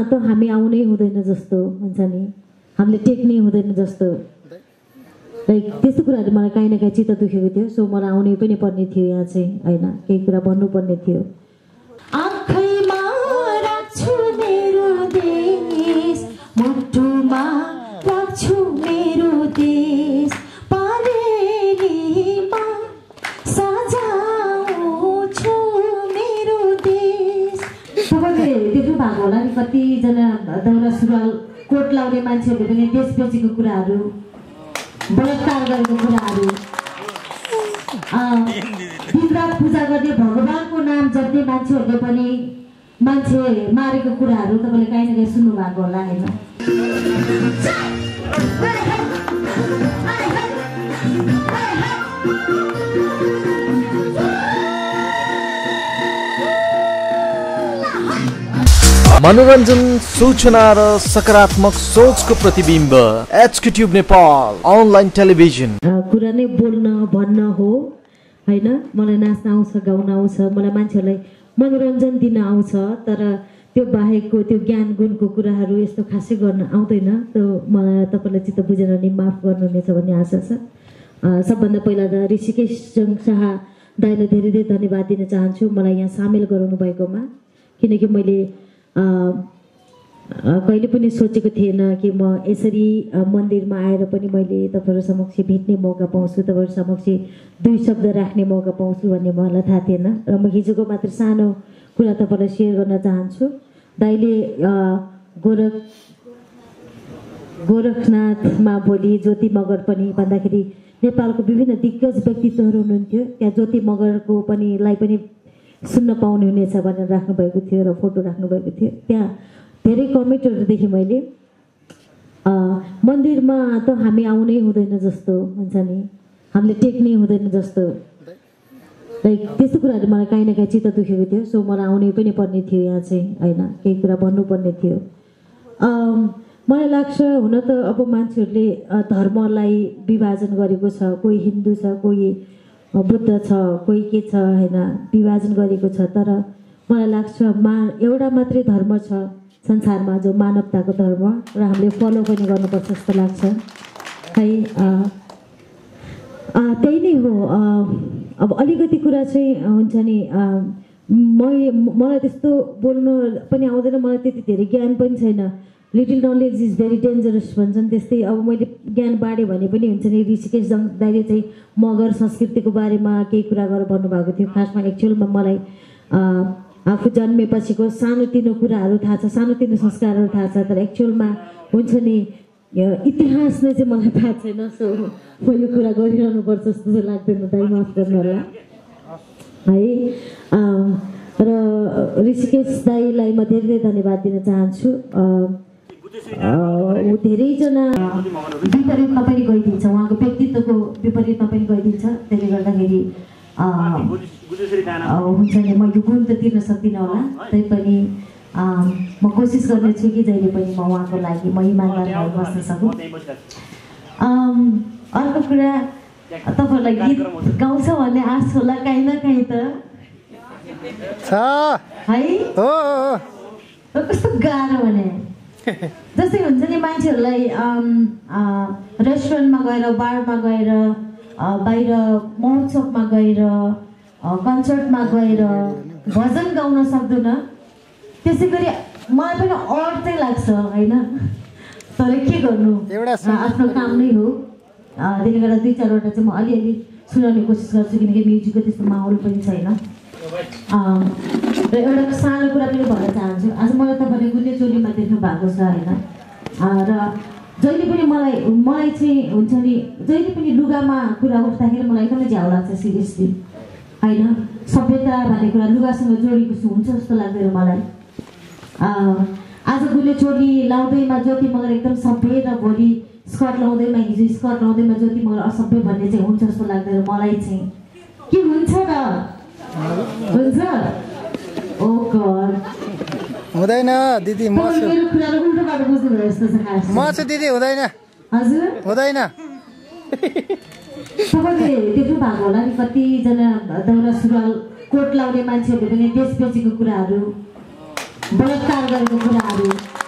त हामी आउनै हुँदैन जस्तो हुन्छ नि, हामीले टेक्नै हुँदैन जस्तो, लाइक त्यस्तो कुराहरू मलाई काहीँ न काहीँ चित्त दुखेको थियो। सो मलाई आउनै पनि पर्ने थियो यहाँ चाहिँ, होइन, केही कुरा भन्नुपर्ने थियो। आँखैमा राख्छु मेरो देश, मुटुमा राख्छु मेरो देश, पारेलीमा सजाउँछु मेरो देश। तपाईँले देख्नु भएको होला नि, कतिजना दौरा सुरुवाल कोट लाउने मान्छेहरूले पनि देशपेक्षीको कुराहरू, बलात्कार गरेको कुराहरू, दिनरात पूजा गर्ने भगवानको नाम जप्ने मान्छेहरूले पनि मान्छे मारेको कुराहरू तपाईँले काहीँ न काहीँ सुन्नु भएको होला, होइन? मनोरञ्जन, सूचना र सकारात्मक सोचको प्रतिबिम्ब HK Tube Nepal online television. कुरा नै बोल्न भन्न हो, होइन? मलाई नाच्न आउँछ, गाउन आउँछ, मलाई मान्छेहरूलाई मनोरञ्जन दिन आउँछ, तर त्यो बाहेकको त्यो ज्ञान गुणको कुराहरू यस्तो खासै गर्न आउँदैन। त्यो मलाई तपाईँलाई चित्त बुझेर नि माफ गर्नुहुनेछ भन्ने आशा छ। सबभन्दा पहिला त ऋषिकेश शाह दाइलाई धेरै धेरै धन्यवाद दिन चाहन्छु मलाई यहाँ सामेल गराउनु भएकोमा, किनकि मैले कहिले पनि सोचेको थिएन कि म यसरी मन्दिरमा आएर पनि मैले तपाईँहरू समक्ष भेट्ने मौका पाउँछु, तपाईँहरू समक्ष दुई शब्द राख्ने मौका पाउँछु भन्ने मलाई थाहा थिएन। र म हिजोको मात्र सानो कुरा तपाईँलाई सेयर गर्न चाहन्छु। दाइले गोरखनाथमा भोलि ज्योति मगर पनि भन्दाखेरि नेपालको विभिन्न दिग्गज व्यक्तित्वहरू हुनुहुन्थ्यो, त्यहाँ ज्योति मगरको पनि लाई पनि सुन्न पाउने हुनेछ भनेर राख्नुभएको थियो र फोटो राख्नुभएको थियो। त्यहाँ धेरै कमेन्टहरू देखेँ मैले, मन्दिरमा त हामी आउनै हुँदैन जस्तो हुन्छ नि, हामीले टेक्नै हुँदैन जस्तो, लाइक त्यस्तो कुराहरू मलाई काहीँ न काहीँ चित्त दुखेको थियो। सो मलाई आउनै पनि पर्ने थियो यहाँ चाहिँ, होइन, केही कुरा भन्नुपर्ने थियो। मलाई लाग्छ हुन त अब मान्छेहरूले धर्मलाई विभाजन गरेको छ, कोही हिन्दू छ, कोही बुद्ध छ, कोही के छ, होइन, विभाजन गरेको छ। तर मलाई लाग्छ एउटा मात्रै धर्म छ संसारमा जो मानवताको धर्म, र हामीले फलो पनि गर्नुपर्छ जस्तो लाग्छ है। त्यही नै हो। अब अलिकति कुरा चाहिँ हुन्छ नि, मलाई त्यस्तो बोल्नु पनि आउँदैन, मलाई त्यति धेरै ज्ञान पनि छैन। Little knowledge is very dangerous भन्छन्, त्यस्तै अब मैले ज्ञान बाँडेँ भने पनि हुन्छ नि। ऋषिकेश दाइले चाहिँ मगर संस्कृतिको बारेमा केही कुरा गरेर भन्नुभएको थियो। खासमा एक्चुअलमा मलाई आफू जन्मेपछिको सानोतिनो कुराहरू थाहा छ, सानोतिनो संस्कारहरू थाहा छ, तर एक्चुअलमा हुन्छ नि इतिहास नै चाहिँ मलाई थाहा छैन। सो म यो कुरा गरिरहनुपर्छ जस्तो चाहिँ लाग्दैन, दाइ माफ गर्नु होला है। र ऋषिकेश दाइलाई म धेरै धेरै धन्यवाद दिन चाहन्छु। धेरैजना विपरीतमा पनि गइदिन्छ, उहाँको व्यक्तित्वको विपरीतमा पनि गइदिन्छ। त्यसले गर्दाखेरि हुन्छ नि, मैले गुण त तिर्न सक्दिनँ होला, तैपनि म कोसिस गर्नेछु कि जहिले पनि म उहाँको लागि म इमानदार भएर बस्न सकूँ। अर्को कुरा, तपाईँहरूलाई गीत गाउँछ भन्ने आश होला काहीँ न काहीँ त है। कस्तो गाह्रो भने जस्तै हुन्छ नि, मान्छेहरूलाई रेस्टुरेन्टमा गएर, बारमा गएर, बाहिर महोत्सवमा गएर, कन्सर्टमा गएर भजन गाउन सक्दैन। त्यसै गरी मलाई पनि अड चाहिँ लाग्छ, होइन, तर के गर्नु, आफ्नो काम नै हो। त्यसले गर्दा दुई चारवटा चाहिँ म अलिअलि सुनाउने कोसिस गर्छु, किनकि म्युजिकको त्यस्तो माहौल पनि छैन। र एउटा सानो कुरा पनि भन्न चाहन्छु। आज मलाई तपाईँले गुन्ने चोलीमा देख्नु भएको छ, होइन, र जहिले पनि मलाई चाहिँ हुन्छ नि, जहिले पनि लुगामा कुरा उठ्दाखेरि मलाई एकदमै झ्याउ लाग्छ सिरियसली, होइन। सभ्यता भन्ने कुरा लुगासँग जोडिएको हुन्छ जस्तो लाग्दैन मलाई। आज गुन्ने चोली लाउँदैमा ज्योति मगर एकदम सभ्य, र भोलि स्कर्ट लाउँदैमा, हिजो स्कर्ट लाउँदैमा ज्योति मगर असभ्य भन्ने चाहिँ हुन्छ जस्तो लाग्दैन मलाई चाहिँ। के हुन्छ र हुन्छ? ओ गॉड, हुँदैन दिदी, म छु दिदी, हुँदैन। हजुर हुँदैन। तपाईँले देख्नु भएको होला नि, कतिजना दौरा सुरुवाल कोट लाउने मान्छेहरूले पनि देशपेक्षीको कुराहरू, बलात्कार गरेको कुराहरू,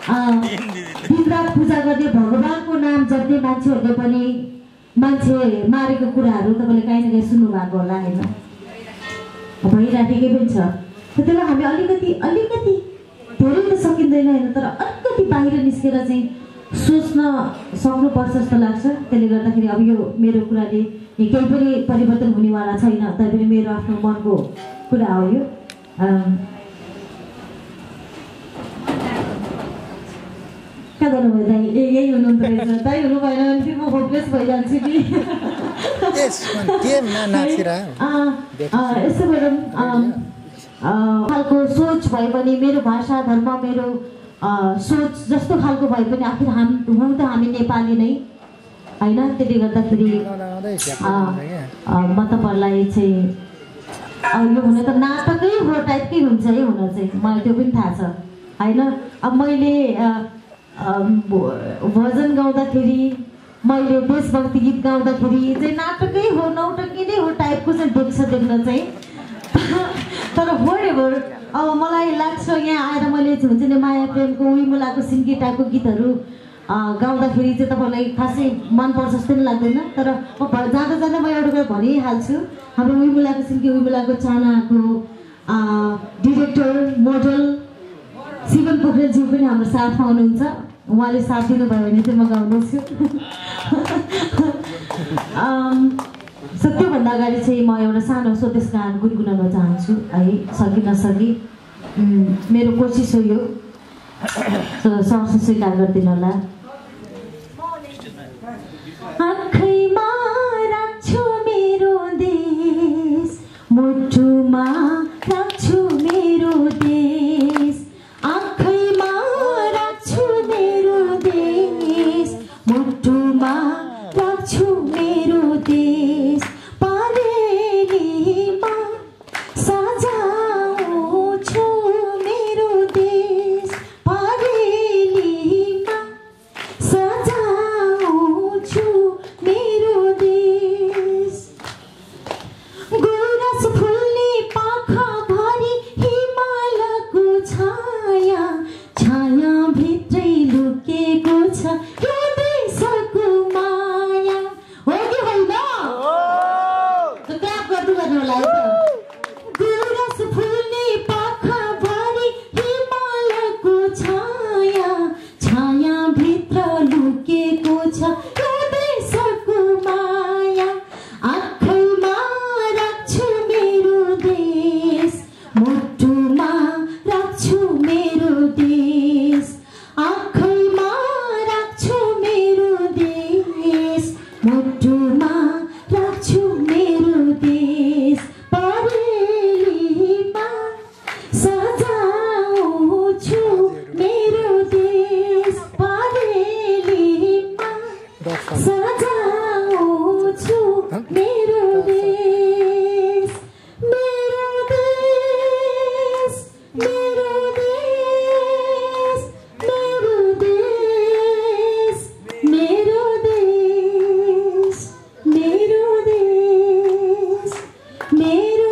दिनरात पूजा गर्ने भगवानको नाम जप्ने मान्छेहरूले पनि मान्छे मारेको कुराहरू तपाईँले काहीँ न काहीँ सुन्नु भएको होला होइन भइराखेकै पनि छ त्यति बेला हामी अलिकति धेरै त सकिँदैन होइन तर अलिकति बाहिर निस्केर चाहिँ सोच्न सक्नुपर्छ जस्तो लाग्छ त्यसले गर्दाखेरि अब यो मेरो कुराले केही पनि परिवर्तन हुनेवाला छैन तैपनि मेरो आफ्नो मनको कुरा हो यो कहाँ गर्नुभयो दाइ यही हुनुहुँदो रहेछ दाइ हुनु भएन भने फेरि म होपलेस भइजान्छु कि यस्तो भएर खालको सोच भए पनि मेरो भाषा धर्म मेरो सोच जस्तो खालको भए पनि आखिर हुँ त हामी नेपाली नै होइन त्यसले गर्दाखेरि म तपाईँहरूलाई चाहिँ यो हुन त नाटकै हो टाइपकै हुन्छ है हुन चाहिँ मलाई त्यो पनि थाहा छ होइन अब मैले भजन गाउँदाखेरि मैले देशभक्ति गीत गाउँदाखेरि चाहिँ नाटकै हो नौटङ्की नै हो टाइपको चाहिँ देख्न चाहिँ तर वरेभर अब मलाई लाग्छ यहाँ आएर मैले हुन्छ नि माया प्रेमको उइमुलाको सिन्की टाइपको गीतहरू गाउँदाखेरि चाहिँ तपाईँलाई खासै मनपर्छ जस्तो पनि लाग्दैन तर जाँदा जाँदा म एउटा कुरा भनिहाल्छु हाम्रो उइमुलाको सिन्की उइमुलाको चानाको डिरेक्टर मोडल शिवन पोखरेलज्यू पनि हाम्रो साथमा हुनुहुन्छ उहाँले साथ दिनुभयो भने चाहिँ म गाउनेछु त्योभन्दा अगाडि चाहिँ म एउटा सानो स्वदेश गान गुनगुनाउन चाहन्छु है सकि नसकी मेरो कोसिस हो यो सहर्ष स्वीकार गरिदिनु होला आँखैमा राख्छु मेरो देश मुटुमा राख्छु मेरो देश आँखैमा राख्छु मेरो देश मुटुमा राख्छु मेरो देश पारेलीमा सजाउँछु मेरो देश पारेलीमा सजाउँछु मेरो देश गुराँस फुल्ने पाखाभरि हिमालको छाया छाया भित्रै लुकेको छ यो देशको माया हो कि होइन क्ल्याप गर्नु होला गुराँस फुल्ने पाखाभरि हिमालको छाया छाया भित्र लुकेको छ यो देशको माया आँखैमा राख्छु मेरो देश मुटुमा राख्छु मेरो देश आँखैमा राख्छु मेरो देश मुटुमा राख्छु मेरो देश परेलीमा सजाउँछु मेरो देश परेलीमा सजाउँछु मेरो देश मेरो देश मेरो देश मेरो देश मेरो देश मेरो देश मेरो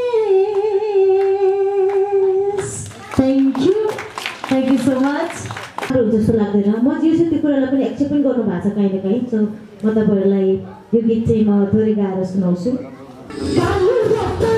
देश थ्याङ्क यू सो मच जस्तो लाग्दैन म जिर्छु त्यो कुरालाई पनि एक्सेप्ट पनि गर्नु भएको छ कहीँ न कहीँ सो म तपाईँहरूलाई यो गीत चाहिँ म थोरै गाएर सुनाउँछु